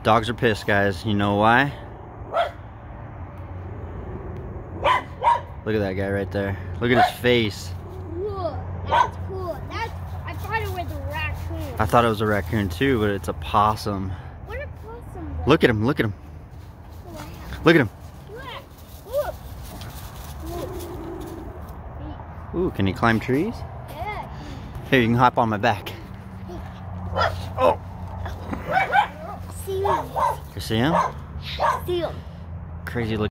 Dogs are pissed, guys. You know why? Look at that guy right there. Look at his face. Whoa, that's cool. I thought it was a raccoon. I thought it was a raccoon too, but it's a possum. What a possum does. Look at him, look at him. Look at him. Ooh, can he climb trees? Yeah. Here, you can hop on my back. Oh! See him. You see him? See him. Crazy look.